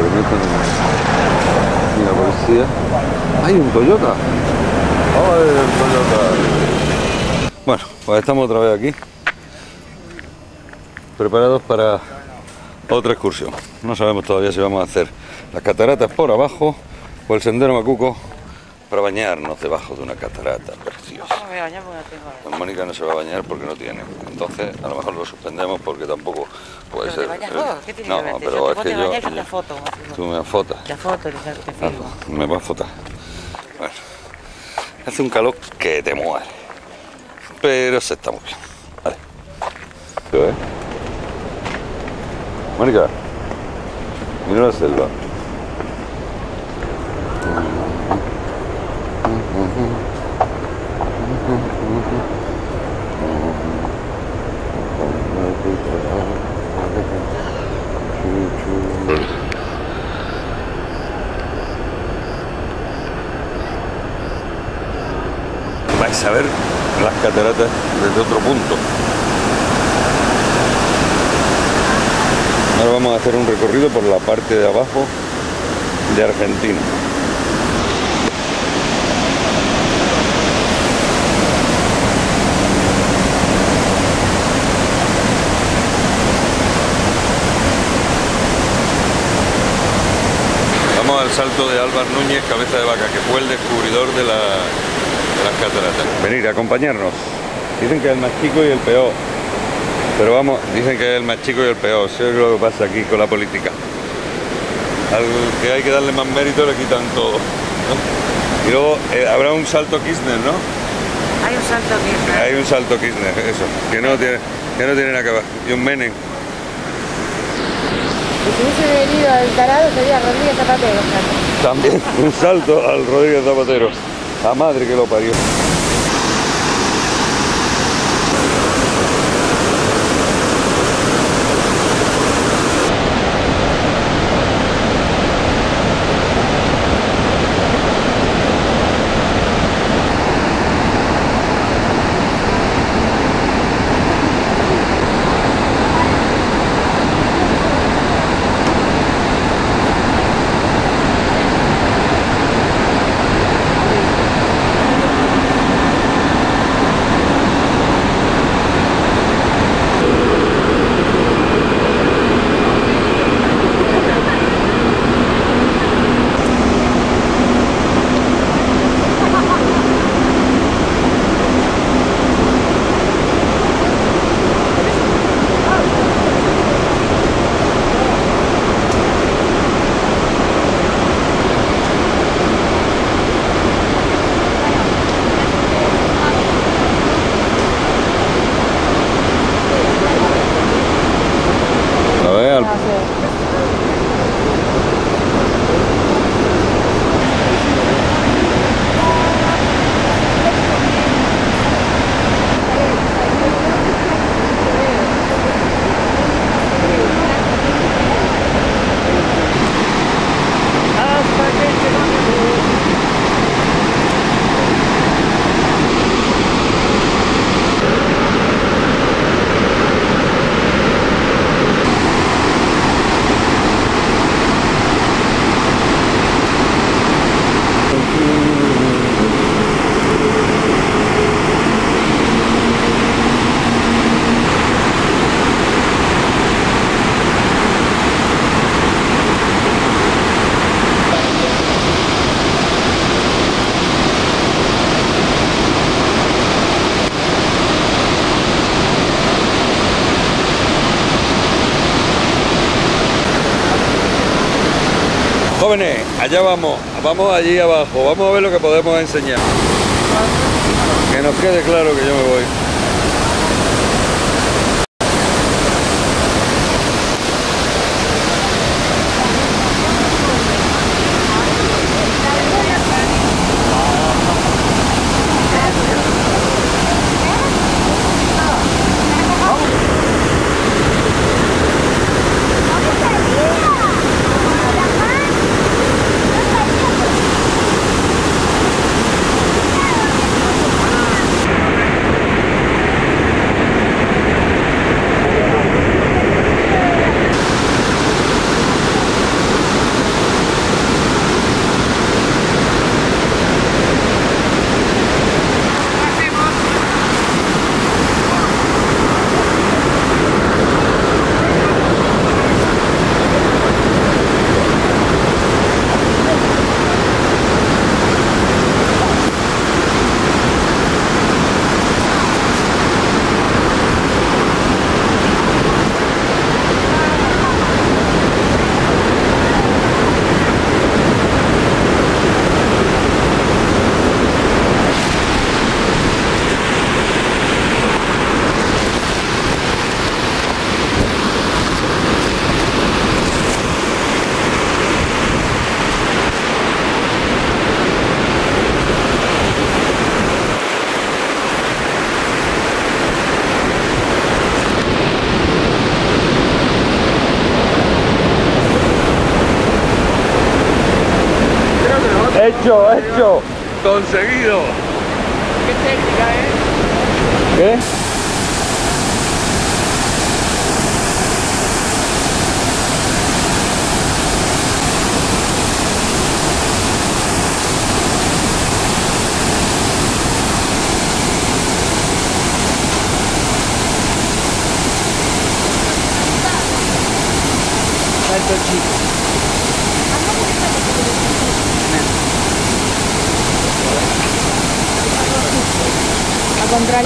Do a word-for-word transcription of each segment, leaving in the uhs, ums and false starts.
que meten en... Mira, policía. ¡Hay un Toyota! ¡Ay, el Toyota! Bueno, pues estamos otra vez aquí, preparados para otra excursión. No sabemos todavía si vamos a hacer las cataratas por abajo o el sendero Macuco para bañarnos debajo de una catarata preciosa. No me voy a bañar porque no tengo Pues Mónica no se va a bañar porque no tiene. Entonces, a lo mejor lo suspendemos porque tampoco puede ¿Pero ser. te bañas vos? ¿Qué tiene No, que ver? pero Yo es te que puedo yo, bañar, yo te yo- foto. tú me fotas. La foto, te te filmo. Me va a fotar. Bueno, hace un calor que te muere, pero se está muy bien. Vale. ¿Qué ves? Mónica, mira la selva. Vais a ver las cataratas desde otro punto. Ahora vamos a hacer un recorrido por la parte de abajo de Argentina. Vamos al salto de Álvar Núñez, cabeza de vaca, que fue el descubridor de, la, de las cataratas. Venir a acompañarnos. Dicen que es el más chico y el peor. Pero vamos, dicen que es el más chico y el peor. Eso es lo que pasa aquí con la política. Al que hay que darle más mérito le quitan todo, ¿no? Y luego eh, habrá un salto Kirchner, ¿no? Hay un salto aquí. Hay un salto Kirchner, eso, que no tiene, que no tiene nada que ver. Y un Menem. Si hubiese venido el tarado sería Rodríguez Zapatero. ¿Sabes? También un salto al Rodríguez Zapatero. La madre que lo parió. A ver, al- Jóvenes, allá vamos, vamos allí abajo, vamos a ver lo que podemos enseñar. Que nos quede claro que yo me voy. Hecho, hecho. Conseguido. ¿Qué técnica, eh? ¿Qué? Salto chico. Al contrario.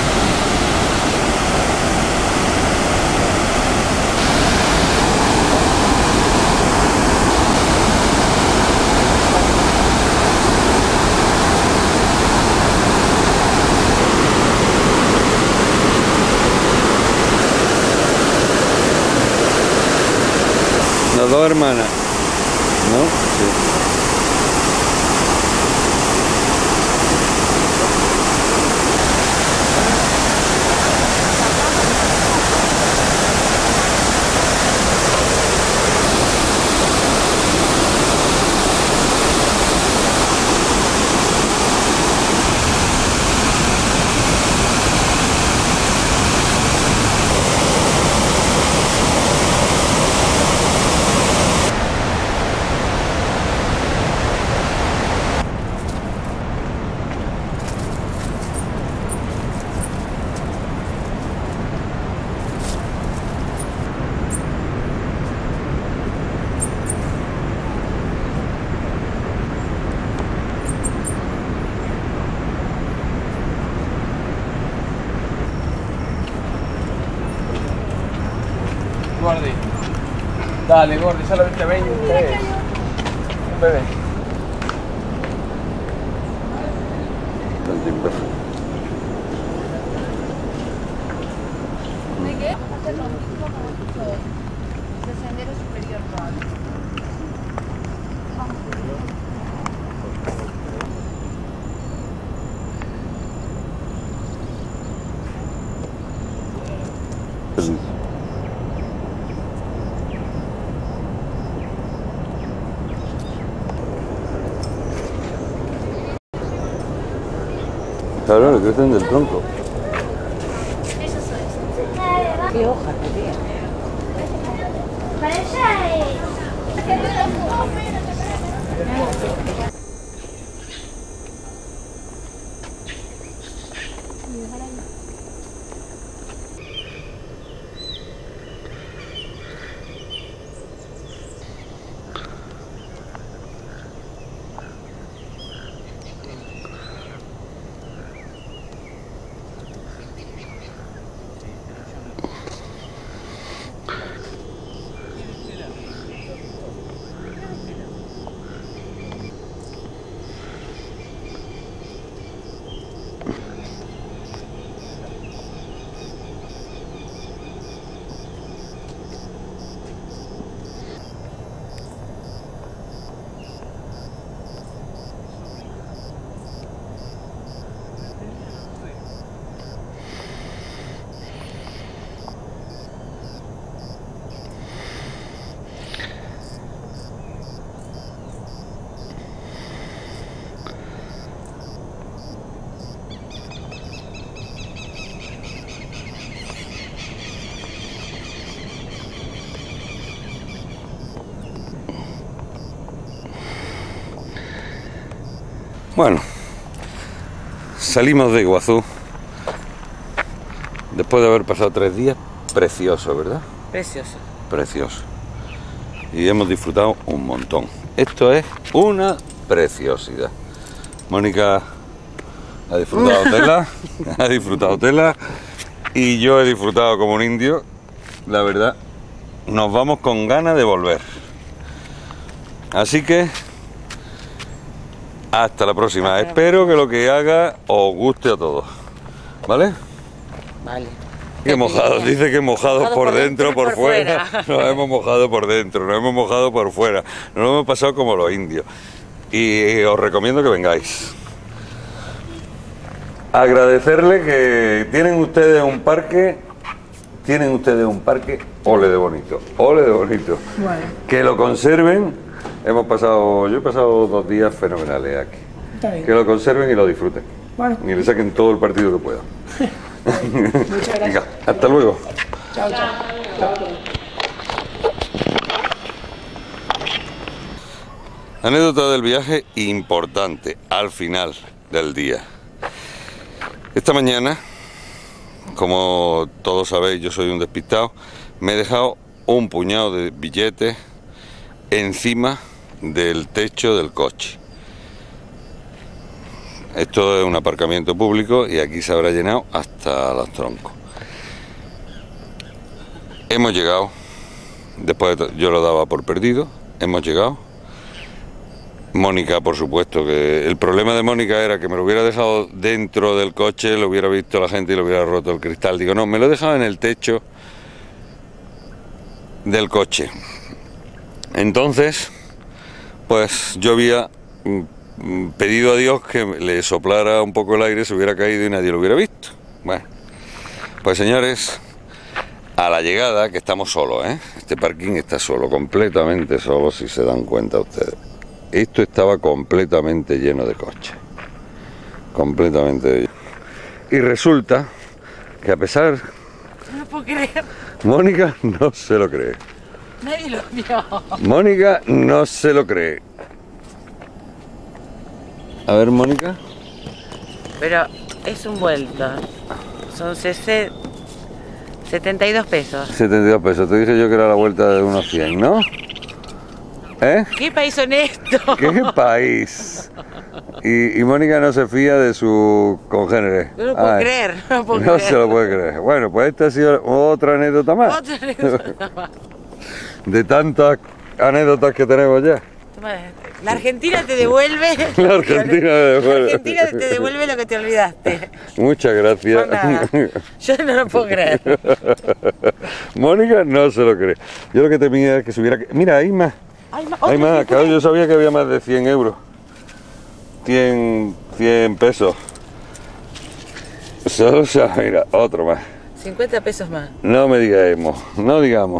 Las dos hermanas, ¿no? Sí. Gordi. Dale, Gordi, solamente veinte. Bebé. ¿De qué? Hacer lo mismo como hizo de sendero superior. Claro, le crecen del tronco. ¿Qué hoja tenía? Bueno, salimos de Iguazú después de haber pasado tres días preciosos, ¿verdad? Precioso. Precioso. Y hemos disfrutado un montón. Esto es una preciosidad. Mónica ha disfrutado tela, ha disfrutado tela y yo he disfrutado como un indio. La verdad, nos vamos con ganas de volver. Así que hasta la próxima. Espero que lo que haga os guste a todos. ¿Vale? Vale. Que mojados, dice que mojados mojado por, por dentro, por, por fuera. fuera. Nos hemos mojado por dentro, nos hemos mojado por fuera. Nos lo hemos pasado como los indios. Y os recomiendo que vengáis. Agradecerle que tienen ustedes un parque, tienen ustedes un parque, ole de bonito, ole de bonito. Vale. Que lo conserven hemos pasado, yo he pasado dos días fenomenales aquí. Está bien. Que lo conserven y lo disfruten. Bueno. Y le saquen todo el partido que puedan. Muchas gracias. Venga, hasta luego. Chao, chao. Chao. Anécdota del viaje importante al final del día. Esta mañana, como todos sabéis, yo soy un despistado, me he dejado un puñado de billetes encima del techo del coche. Esto es un aparcamiento público y aquí se habrá llenado hasta los troncos. Hemos llegado, después de yo lo daba por perdido, hemos llegado. Mónica, por supuesto, que el problema de Mónica era que me lo hubiera dejado dentro del coche, lo hubiera visto la gente y lo hubiera roto el cristal. Digo, no, me lo he dejado en el techo del coche. Entonces, pues yo había pedido a Dios que le soplara un poco el aire, se hubiera caído y nadie lo hubiera visto. Bueno, pues señores, a la llegada, que estamos solos, ¿eh? Este parking está solo, completamente solo, si se dan cuenta ustedes. Esto estaba completamente lleno de coches, completamente lleno. Y resulta que a pesar... No lo puedo creer. Mónica no se lo cree. Nadie lo vio. Mónica no se lo cree. A ver, Mónica. Pero es un vuelto. Son setenta y dos pesos. setenta y dos pesos. Te dije yo que era la vuelta de unos cien, ¿no? ¿Eh? ¿Qué país honesto? ¿Qué país? Y, y Mónica no se fía de sus congéneres. No lo puedo Ay, creer, no lo puedo no creer. se lo puede creer. Bueno, pues esta ha sido otra anécdota más. Otra anécdota más. De tantas anécdotas que tenemos ya. Toma, la Argentina te devuelve. La Argentina te devuelve. La Argentina te devuelve lo que te olvidaste. Muchas gracias. Por nada. Yo no lo puedo creer. Mónica no se lo cree. Yo lo que temía es que subiera... Mira, hay más. Hay más. Hay otro más. que Claro, fue. yo sabía que había más de cien euros. cien, cien pesos. Solo, o sea, mira, otro más. cincuenta pesos más. No me digamos, no digamos.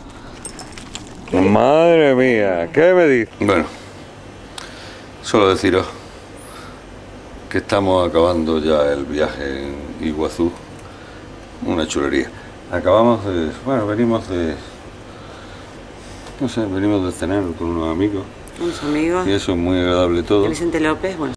Madre mía, ¿qué me dices? Bueno, solo deciros que estamos acabando ya el viaje en Iguazú. Una chulería. Acabamos de... Bueno, venimos de... No sé, venimos de cenar con unos amigos. Unos amigos. Y eso es muy agradable todo. Vicente López, bueno.